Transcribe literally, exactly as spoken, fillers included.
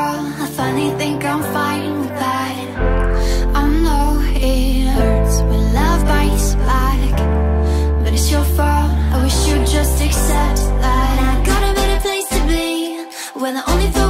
fall, I finally think I'm fine with that. I know it hurts when love bites back, but it's your fault, I wish you'd just accept that. I got a better place to be, where the only